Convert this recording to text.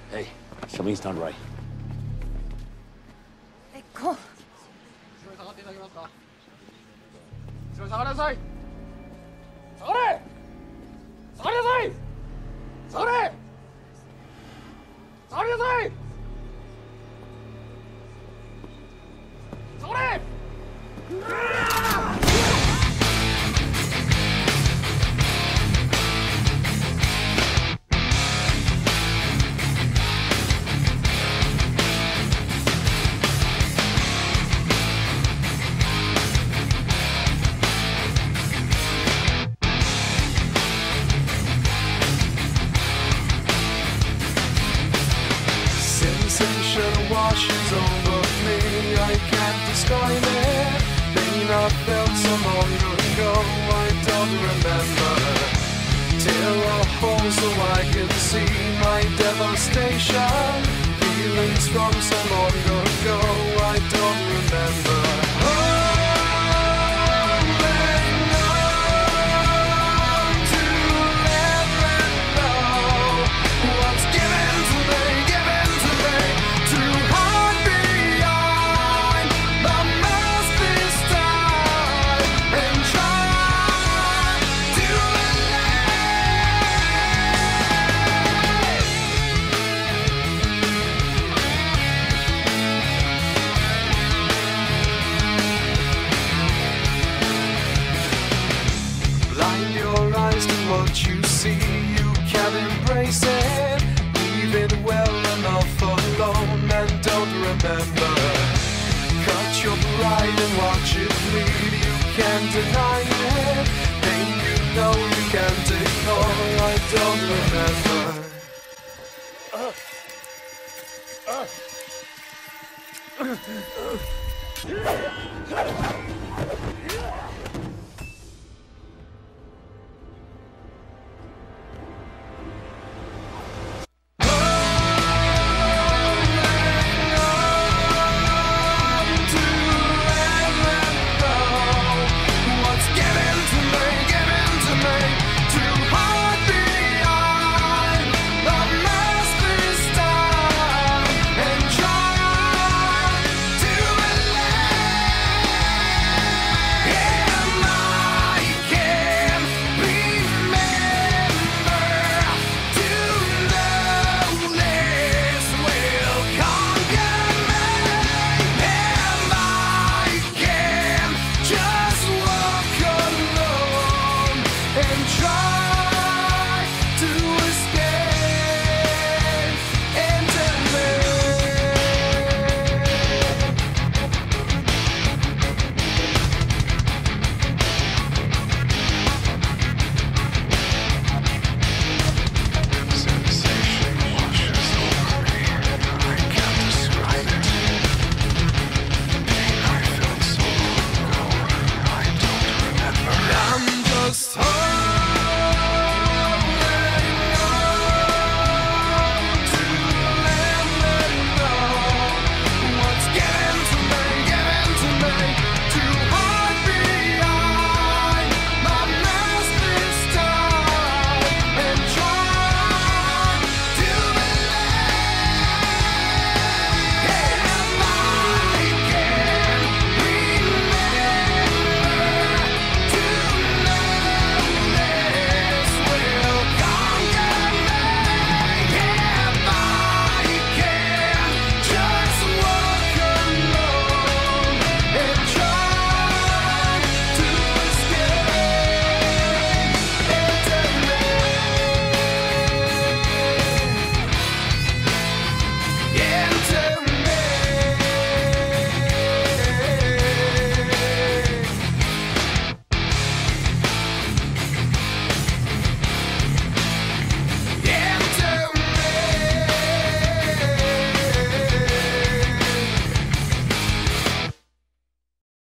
Hey, something's not right. こう。 後ろに下がっていただけますか。後ろに下がりなさい。下がれ。下がりなさい。下がれ。下がりなさい。下がれ。 Sensation washes over me, I can't describe it. Pain I felt so long ago, I don't remember. Tear a hole so I can see my devastation. Feelings from so long ago, I don't remember. Holding on to let them know what's given to me, given to me. To hide behind the mask this time and try to blind your eyes to what you see, you can't embrace it. Leave it well enough alone and don't remember. Cut your pride and watch it bleed, you can't deny it. Pain you know you can't ignore, I don't remember.